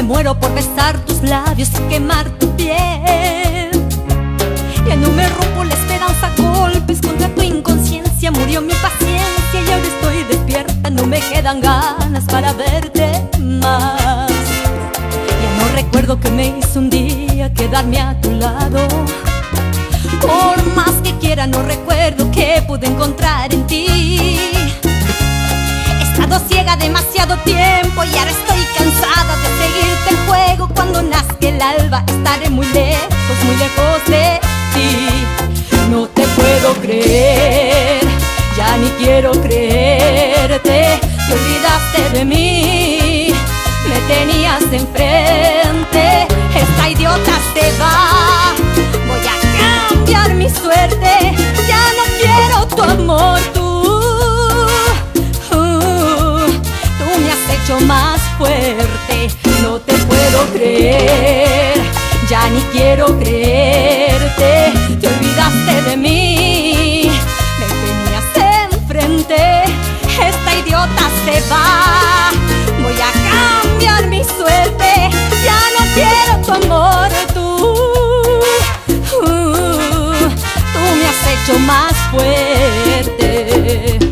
muero por besar tus labios y quemar tu piel. Ya no me rompo la esperanza a golpes contra tu inconsciencia. Murió mi paciencia y ahora estoy despierta. No me quedan ganas para verte más. Ya no recuerdo qué me hizo un día quedarme a tu lado. Por más que quiera no recuerdo qué pude encontrar en ti. He estado ciega demasiado tiempo y ahora estoy cansada de seguirte el juego. Cuando nazca el alba estaré muy lejos de ti. No te puedo creer, ya ni quiero creerte. Te olvidaste de mí, me tenías enfrente. Esta idiota se va, voy a cambiar mi suerte. Ya no quiero tu amor, tú me has hecho más fuerte. No te puedo creer, ya ni quiero creerte. Te olvidaste de mí, me tenías enfrente. Esta idiota se va, voy a cambiar mi suerte. Ya no quiero tu amor, tú me has hecho más fuerte.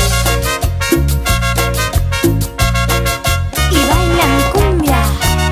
Y bailan cumbia.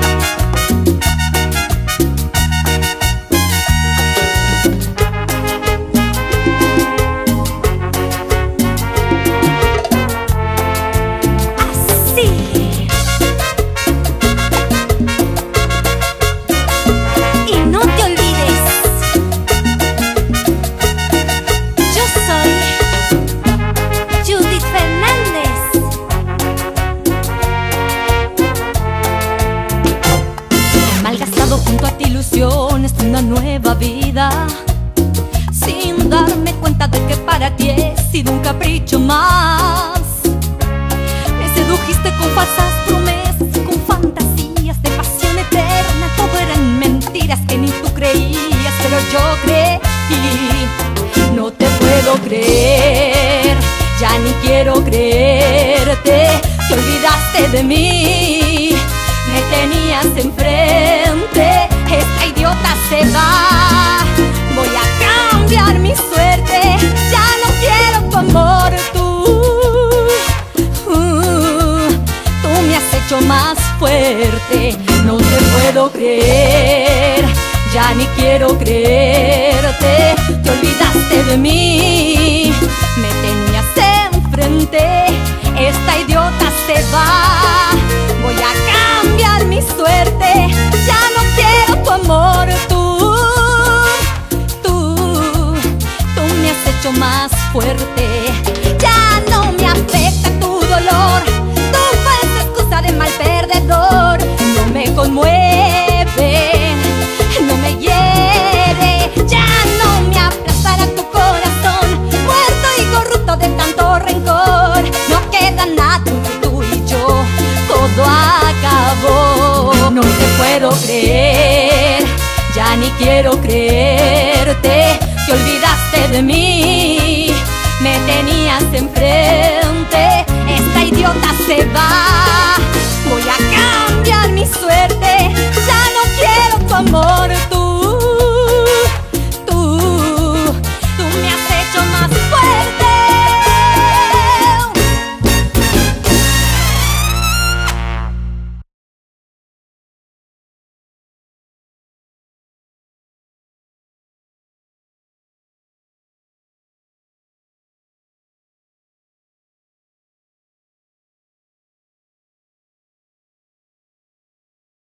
Junto a ti ilusiones de una nueva vida, sin darme cuenta de que para ti he sido un capricho más. Me sedujiste con falsas promesas, con fantasías de pasión eterna. Todo eran mentiras que ni tú creías, pero yo creí. No te puedo creer, ya ni quiero creerte. Te olvidaste de mí, me tenías enfrente. Esta idiota se va, voy a cambiar mi suerte. Ya no quiero tu amor, tú me has hecho más fuerte. No te puedo creer, ya ni quiero creerte. Te olvidaste de mí, me tenías enfrente. Esta idiota se va, voy a cambiar mi suerte. Ya no quiero tu amor, tú me has hecho más fuerte. Ya no me afecta tu dolor, tu falsa excusa de mal perdedor. No me conmueve, no me hiere. Ya no me aplastará tu corazón, muerto y corrupto de tanto rencor. No queda nada entre tú y yo, todo acabó. No te puedo creer, ya ni quiero creerte. Te olvidaste de mí, me tenías enfrente. Esta idiota se va,